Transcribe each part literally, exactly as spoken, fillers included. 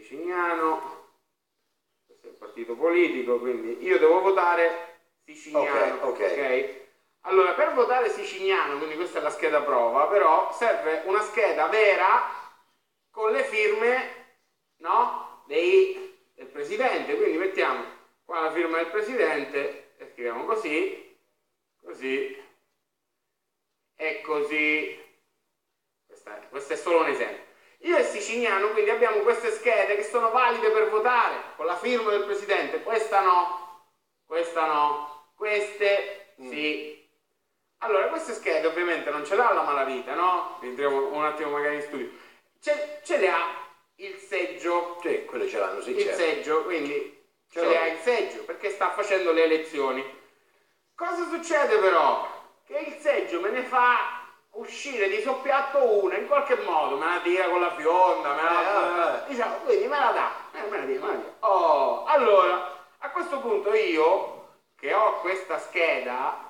Siciliano, questo è il partito politico, quindi io devo votare Siciliano, ok? okay. okay? Allora, per votare Siciliano, quindi questa è la scheda prova, però serve una scheda vera con le firme, no? Dei, del presidente, quindi mettiamo qua la firma del presidente e scriviamo così, così e così. Questa è, questo è solo un esempio. Io e Siciliano quindi abbiamo queste schede che sono valide per votare con la firma del presidente, questa no, questa no, queste sì. Mm. Allora, queste schede ovviamente non ce l'ha la malavita, no? Entriamo un attimo magari in studio. Ce, ce le ha il seggio. Sì, quelle ce l'hanno, sì, Il certo. seggio, quindi ce, ce le ha il seggio perché sta facendo le elezioni. Cosa succede però? Che il seggio me ne fa uscire di soppiatto una, in qualche modo, me la tira con la fionda, me la, eh, diciamo, quindi me la dà, eh, me la tira, me la tira. Oh, allora, a questo punto io, che ho questa scheda,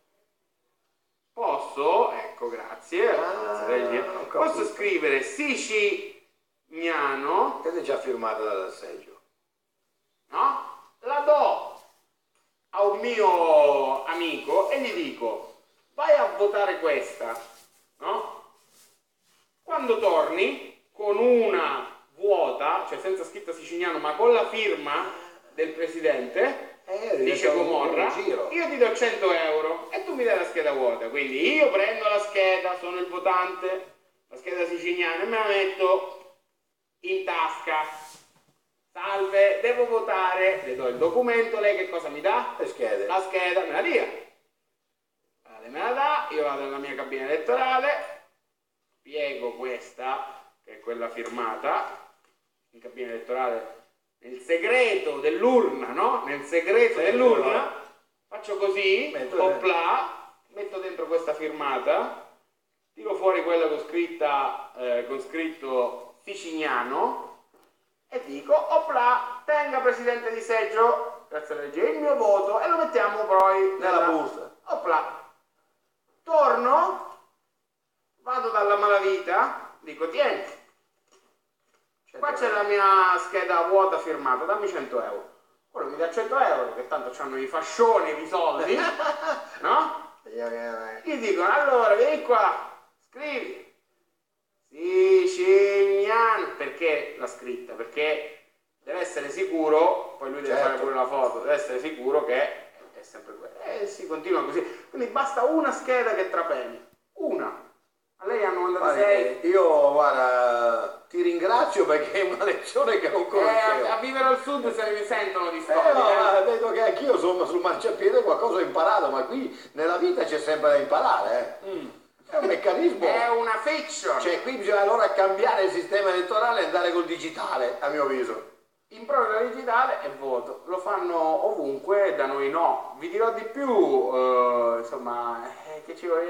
posso, ecco, grazie, ah, posso scrivere Siciliano, che è già firmata dal seggio, no? La do a un mio amico e gli dico, vai a votare questa, no? Quando torni con una vuota, cioè senza scritta Siciliano, ma con la firma del presidente, eh, dice Gomorra, io ti do cento euro e tu mi dai la scheda vuota. Quindi io prendo la scheda, sono il votante, la scheda siciliana, e me la metto in tasca. Salve, devo votare, le do il documento, lei che cosa mi dà? Le schede. La scheda, me la dia. Lei me la dà, io vado nella mia cabina elettorale, piego questa, che è quella firmata, in cabina elettorale, nel segreto dell'urna, no? Nel segreto sì, dell'urna, faccio così, opla, metto dentro questa firmata, tiro fuori quella con, scritta, eh, con scritto Siciliano e dico, opla, tenga presidente di seggio, grazie alla legge, il mio voto e lo mettiamo poi nella, nella busta. Opla, torno, vado dalla malavita, dico, tieni. Qua c'è la mia scheda vuota firmata, dammi cento euro. Quello mi dà cento euro, che tanto hanno i fascioni, i soldi, no? Gli dicono, allora, vieni qua, scrivi. Siciliano. Perché l'ha scritta? Perché deve essere sicuro, poi lui deve certo. fare pure la foto, deve essere sicuro che è sempre quello. E si continua così. Quindi basta una scheda che trapeli. Una. A lei hanno mandato sei. Io, guarda, ti ringrazio perché è una lezione che non conoscevo. Eh, a vivere al sud se ne risentono di storie. Eh, no, eh. Vedo che anch'io sono sul marciapiede qualcosa ho imparato, ma qui nella vita c'è sempre da imparare. Eh. Mm. È un meccanismo. È una fiction. Cioè, qui bisogna allora cambiare il sistema elettorale e andare col digitale, a mio avviso. In proroga digitale e voto. Lo fanno ovunque, da noi no. Vi dirò di più, uh, insomma, eh, che ci voglio